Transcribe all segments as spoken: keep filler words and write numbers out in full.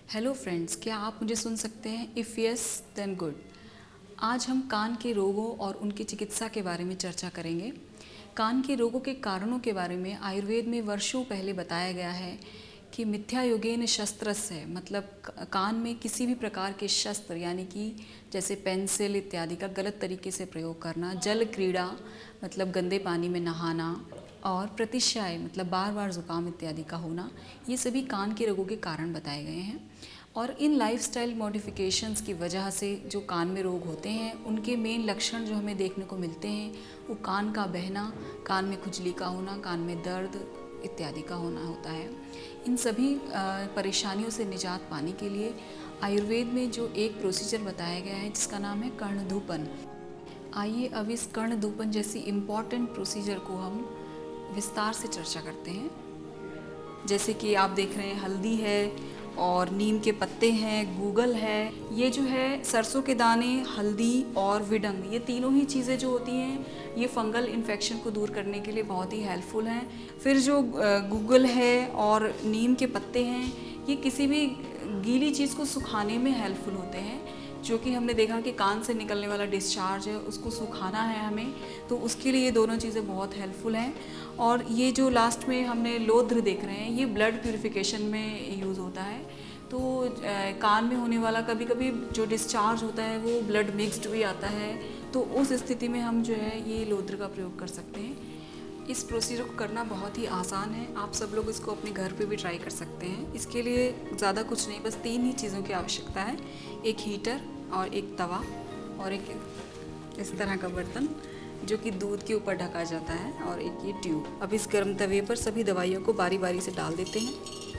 Hello friends, क्या आप मुझे सुन सकते हैं? If yes then good. आज हम कान के रोगों और उनकी चिकित्सा के बारे में चर्चा करेंगे। कान के रोगों के कारणों के बारे में आयुर्वेद में वर्षों पहले बताया गया है कि मिथ्या योगेन शस्त्रस्य, मतलब कान में किसी भी प्रकार के शस्त्र यानी कि जैसे पेंसिल इत्यादि का गलत तरीके से प्रयोग करना, जल क्रीड़ा मतलब गंदे पानी में नहाना, और प्रतिशाय मतलब बार बार ज़ुकाम इत्यादि का होना, ये सभी कान के रोगों के कारण बताए गए हैं। और इन लाइफस्टाइल मॉडिफिकेशंस की वजह से जो कान में रोग होते हैं, उनके मेन लक्षण जो हमें देखने को मिलते हैं वो कान का बहना, कान में खुजली का होना, कान में दर्द इत्यादि का होना होता है। इन सभी परेशानियों से निजात पाने के लिए आयुर्वेद में जो एक प्रोसीजर बताया गया है जिसका नाम है कर्णधूपन। आइए अब इस कर्णधूपन जैसी इम्पॉर्टेंट प्रोसीजर को हम विस्तार से चर्चा करते हैं। जैसे कि आप देख रहे हैं, हल्दी है और नीम के पत्ते हैं, गूगल है, ये जो है सरसों के दाने, हल्दी और विडंग, ये तीनों ही चीज़ें जो होती हैं ये फंगल इन्फेक्शन को दूर करने के लिए बहुत ही हेल्पफुल हैं। फिर जो गूगल है और नीम के पत्ते हैं, ये किसी भी गीली चीज़ को सुखाने में हेल्पफुल होते हैं, जो कि हमने देखा कि कान से निकलने वाला डिस्चार्ज है उसको सुखाना है हमें, तो उसके लिए ये दोनों चीज़ें बहुत हेल्पफुल हैं। और ये जो लास्ट में हमने लोध्र देख रहे हैं, ये ब्लड प्यूरिफिकेशन में यूज़ होता है। तो कान में होने वाला कभी कभी जो डिस्चार्ज होता है वो ब्लड मिक्स्ड भी आता है, तो उस स्थिति में हम जो है ये लोध्र का प्रयोग कर सकते हैं। इस प्रोसीजर को करना बहुत ही आसान है, आप सब लोग इसको अपने घर पे भी ट्राई कर सकते हैं। इसके लिए ज़्यादा कुछ नहीं, बस तीन ही चीज़ों की आवश्यकता है, एक हीटर और एक तवा और एक इस तरह का बर्तन जो कि दूध के ऊपर ढका जाता है, और एक ये ट्यूब। अब इस गर्म तवे पर सभी दवाइयों को बारी बारी से डाल देते हैं।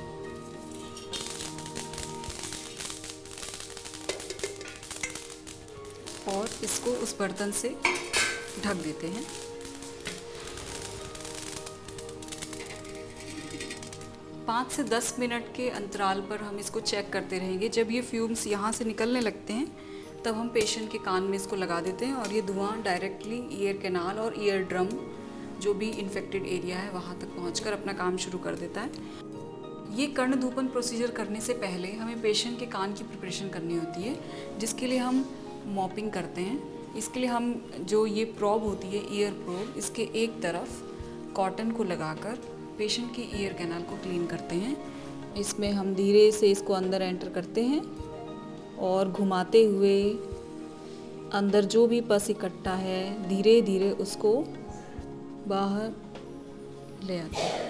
और इसको उस बर्तन से ढक देते हैं। पाँच से दस मिनट के अंतराल पर हम इसको चेक करते रहेंगे। जब ये फ्यूम्स यहाँ से निकलने लगते हैं तब हम पेशेंट के कान में इसको लगा देते हैं, और ये धुआं डायरेक्टली ईयर कैनाल और ईयर ड्रम जो भी इन्फेक्टेड एरिया है वहाँ तक पहुँचकर अपना काम शुरू कर देता है। ये कर्णधूपन प्रोसीजर करने से पहले हमें पेशेंट के कान की प्रिपरेशन करनी होती है, जिसके लिए हम मॉपिंग करते हैं। इसके लिए हम जो ये प्रोब होती है, ईयर प्रोब, इसके एक तरफ कॉटन को लगाकर पेशेंट के ईयर कैनाल को क्लीन करते हैं। इसमें हम धीरे से इसको अंदर एंटर करते हैं और घुमाते हुए अंदर जो भी पस इकट्ठा है धीरे धीरे उसको बाहर ले आते हैं।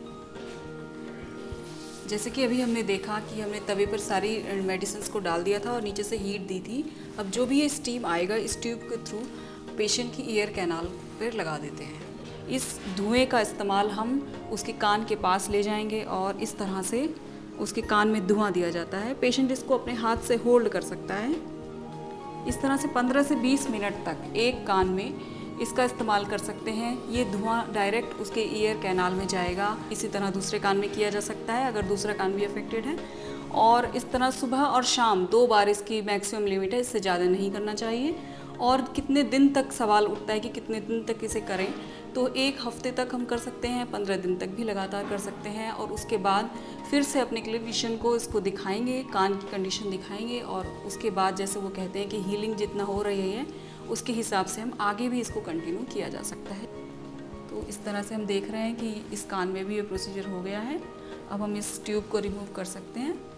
जैसे कि अभी हमने देखा कि हमने तवे पर सारी मेडिसिन को डाल दिया था और नीचे से हीट दी थी। अब जो भी ये स्टीम आएगा इस ट्यूब के थ्रू पेशेंट की ईयर कैनाल पर लगा देते हैं। इस धुएं का इस्तेमाल हम उसके कान के पास ले जाएंगे और इस तरह से उसके कान में धुआं दिया जाता है। पेशेंट इसको अपने हाथ से होल्ड कर सकता है। इस तरह से पंद्रह से बीस मिनट तक एक कान में इसका इस्तेमाल कर सकते हैं। ये धुआं डायरेक्ट उसके ईयर कैनाल में जाएगा। इसी तरह दूसरे कान में किया जा सकता है अगर दूसरा कान भी अफेक्टेड है। और इस तरह सुबह और शाम दो बार इसकी मैक्सिमम लिमिट है, इससे ज़्यादा नहीं करना चाहिए। और कितने दिन तक सवाल उठता है कि कितने दिन तक इसे करें, तो एक हफ्ते तक हम कर सकते हैं, पंद्रह दिन तक भी लगातार कर सकते हैं। और उसके बाद फिर से अपने क्लिनिशियन को इसको दिखाएंगे, कान की कंडीशन दिखाएंगे, और उसके बाद जैसे वो कहते हैं कि हीलिंग जितना हो रही है उसके हिसाब से हम आगे भी इसको कंटिन्यू किया जा सकता है। तो इस तरह से हम देख रहे हैं कि इस कान में भी ये प्रोसीजर हो गया है। अब हम इस ट्यूब को रिमूव कर सकते हैं।